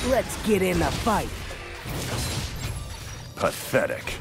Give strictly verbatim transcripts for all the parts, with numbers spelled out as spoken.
Let's get in the fight. Pathetic.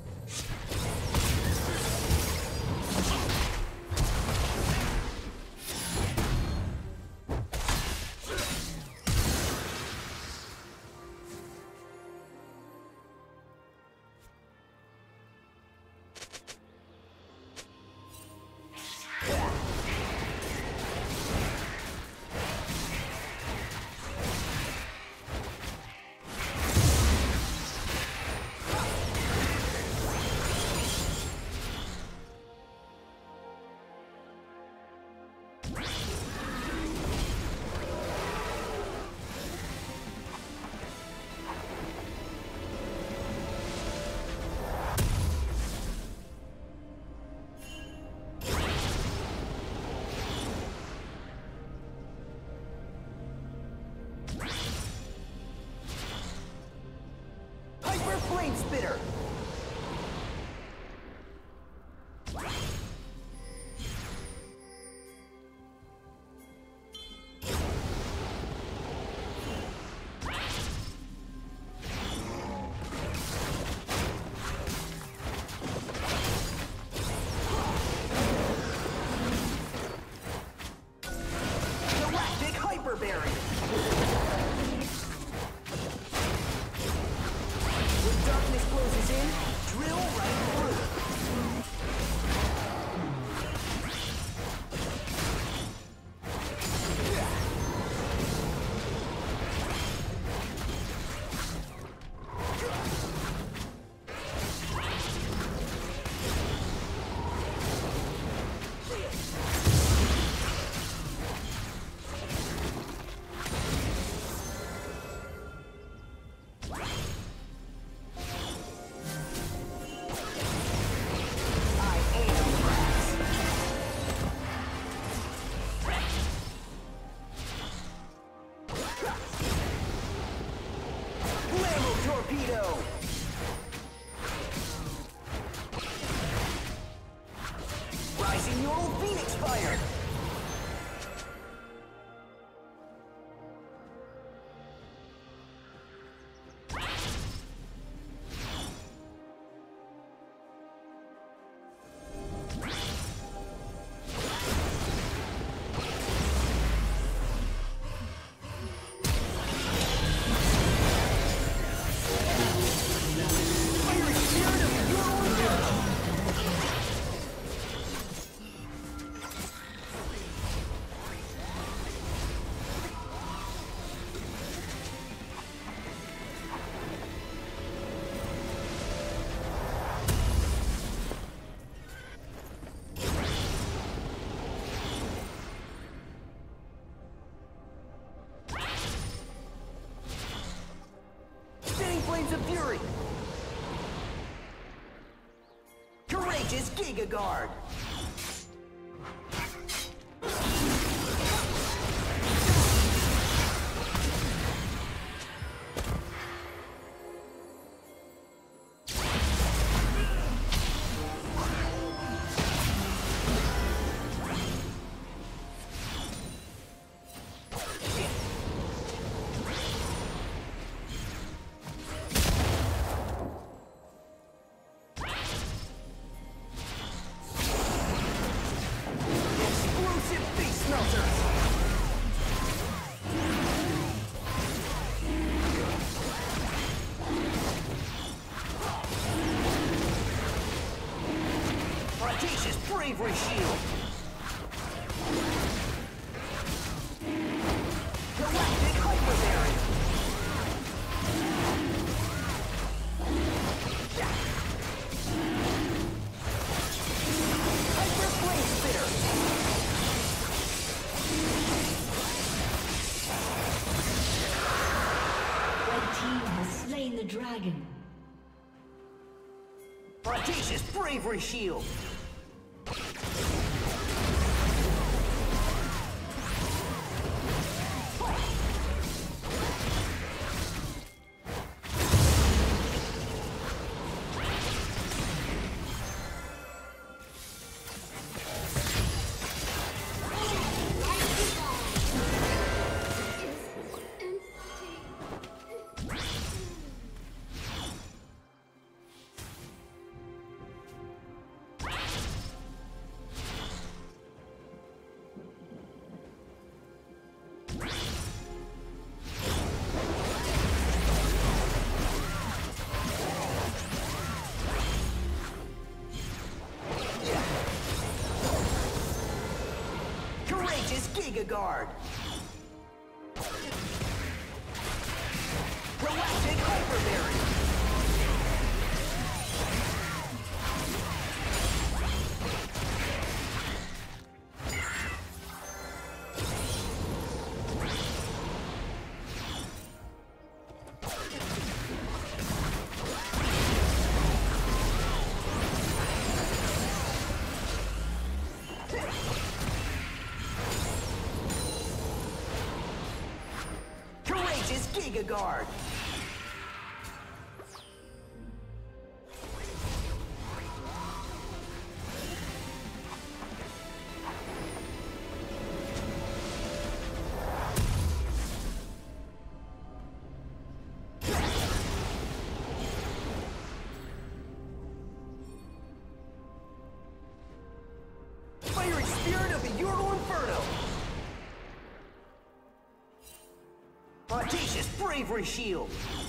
Flame spitter. Galactic hyperberry. Darkness closes in, drill right through. Torpedo! Rising neural Phoenix fire! Flames of Fury! Courageous Giga Guard! Audacious Bravery Shield! Galactic Hyperberry! Hyper Flame Spitter! Red team has slain the dragon. Audacious Bravery Shield! Guard. Galactic Hyper Barrier. Giga Guard. Fiery Spirit of the Ural Inferno. Audacious Bravery Shield!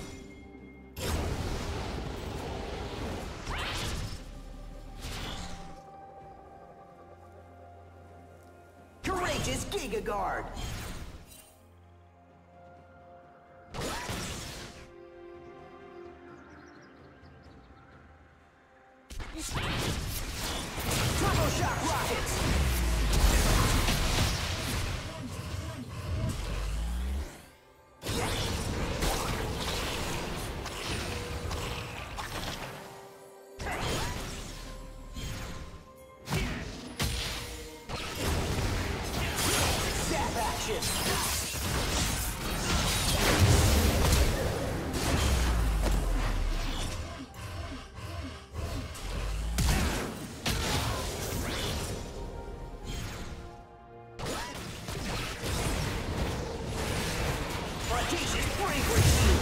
Courageous Giga Guard! Turbo Shock Rockets! Audacious Bravery Shield!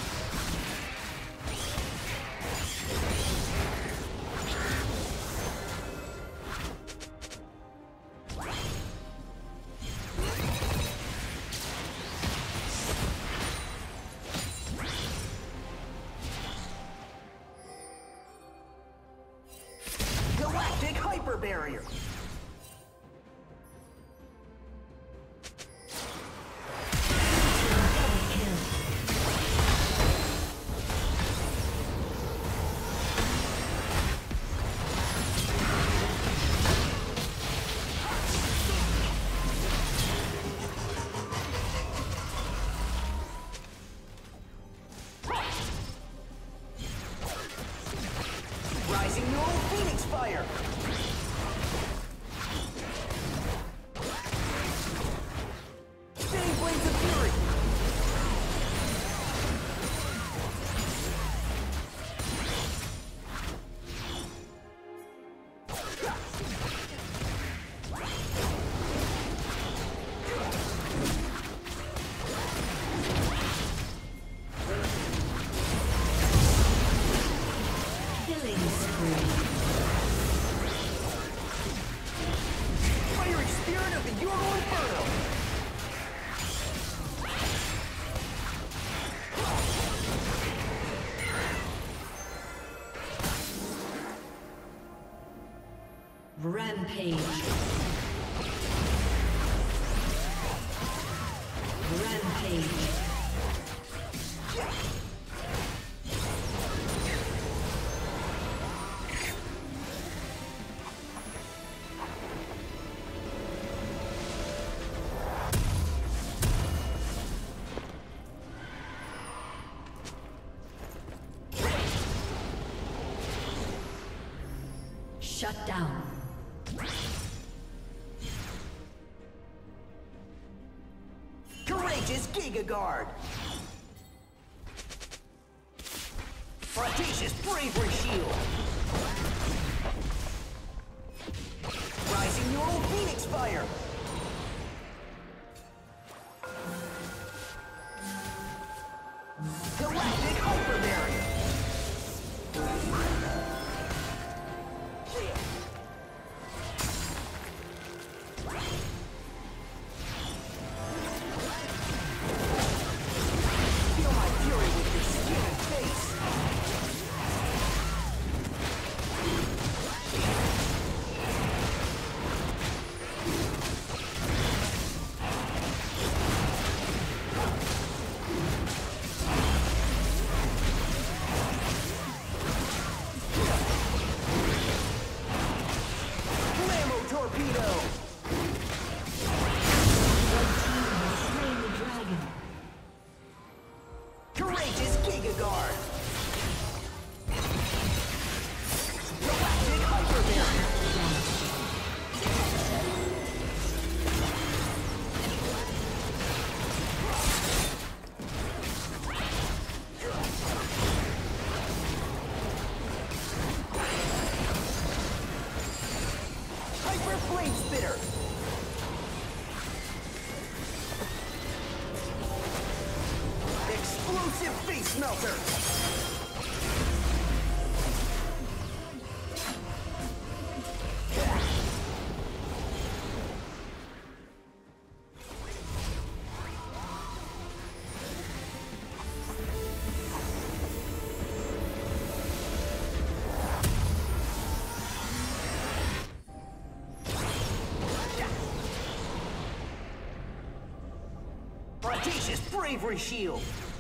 Galactic Hyper Barrier! Rising Neural Phoenix Fire! Spinning Blades of Fury! Fiery Spirit of the Ural Inferno! Rampage. Rampage. Shut down. Courageous Giga Guard! Audacious Bravery Shield! Rising Neural Phoenix Fire! Galactic Hyper Barrier! Feel my fury with your skin and face! Giga Guard. Galactic Hyper Barrier. Hyper Flame Spitter. Explosive Face Melter. Audacious Bravery Shield.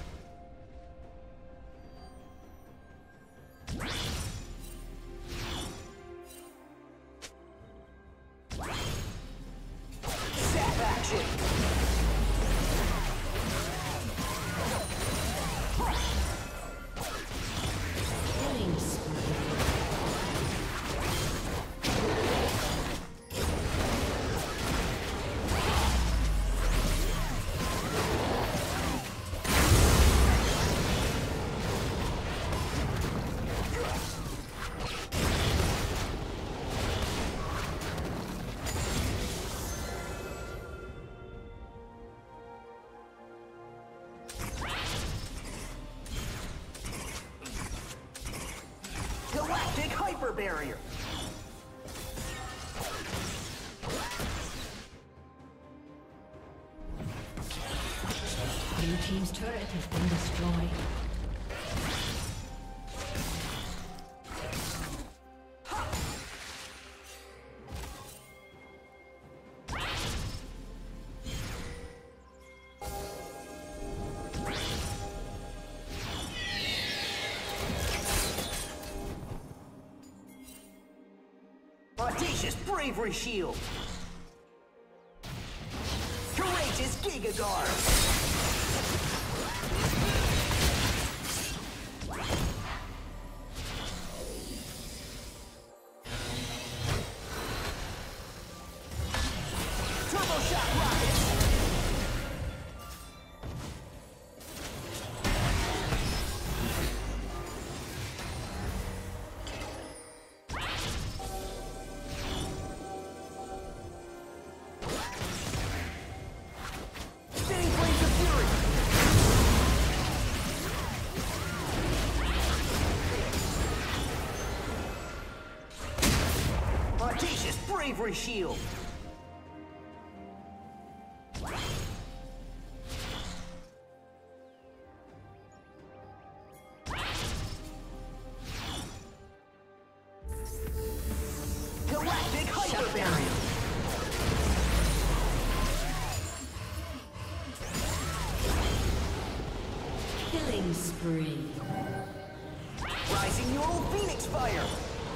Zap action. Killing spree. Galactic Hyper Barrier. Blue team's turret has been destroyed. Audacious Bravery Shield. Courageous Giga Guard. Turbo Shock Rocket. Spinning Flames of Fury. Audacious Bravery Shield. Galactic Hyper Barrier. Killing spree. Rising Neural Phoenix Fire.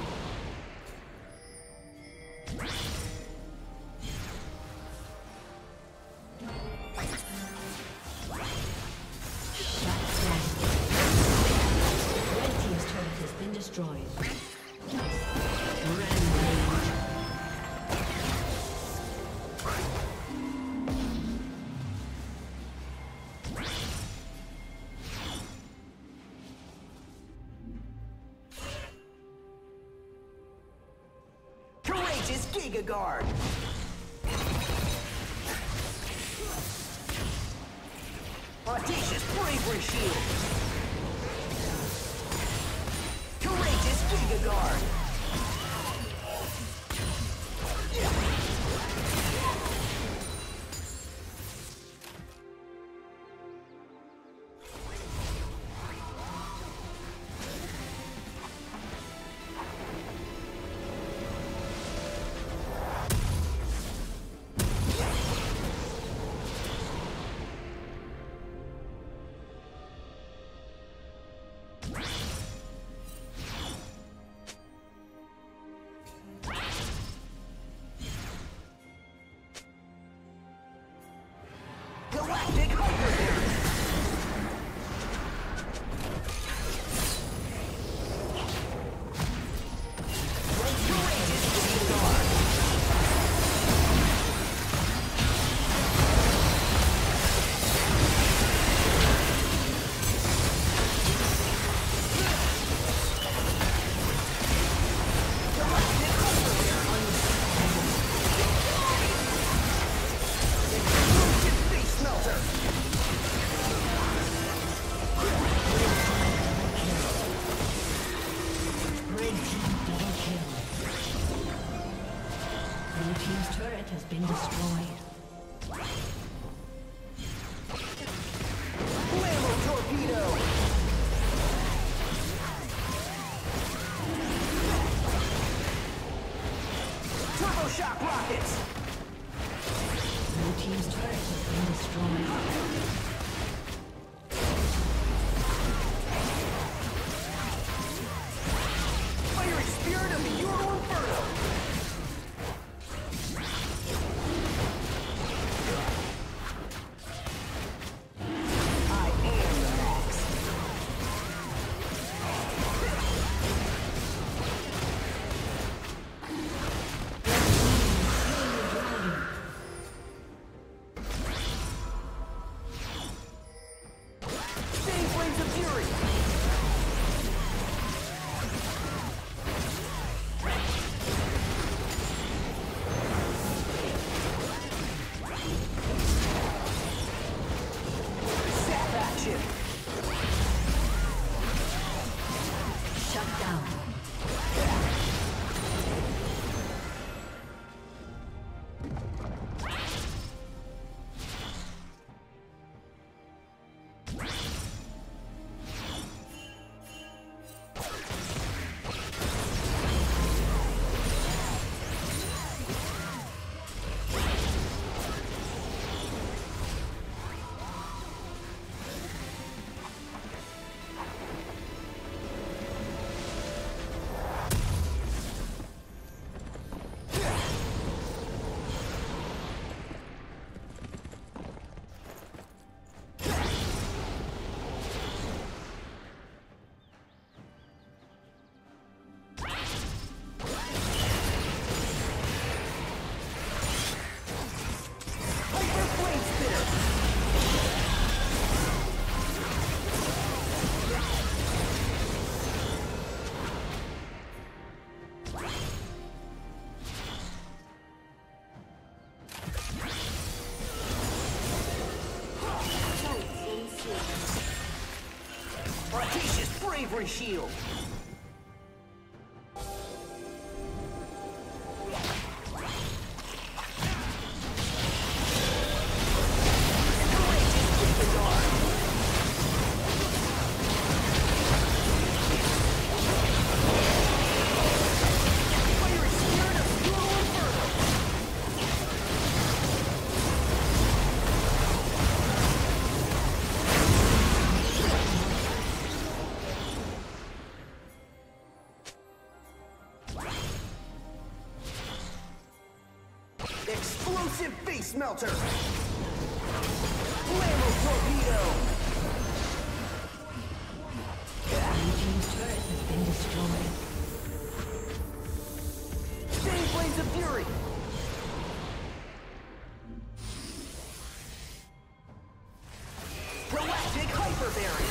Red team's turret has been destroyed. Rampage. Courageous Giga Guard. Audacious Bravery Shield. Courageous Giga Guard. rockets! Blue team's turret has been destroyed. Fiery spirit of the Euro Inferno! I am the max. Sting flames of fury! Zap action! Shut down. Audacious bravery shield! Fiery spirit of Euro Inferno! Explosive face melter! Flammo torpedo! Blue team's turret has been destroyed. Sting flames of fury! Galactic hyper barrier!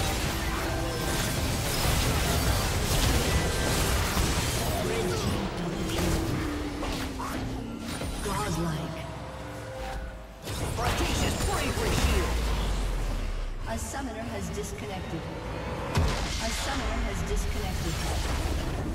Red team double kill. Godlike. Audacious bravery shield! A summoner has disconnected. A summoner has disconnected.